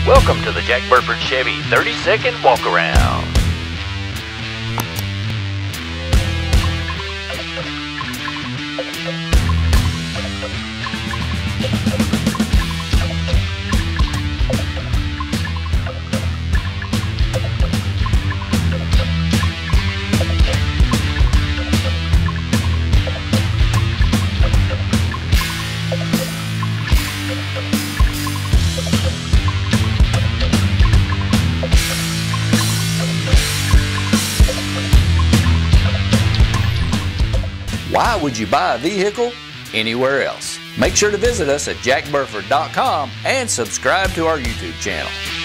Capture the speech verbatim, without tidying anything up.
Welcome to the Jack Burford Chevy thirty second walk around. Why would you buy a vehicle anywhere else? Make sure to visit us at jack burford dot com and subscribe to our YouTube channel.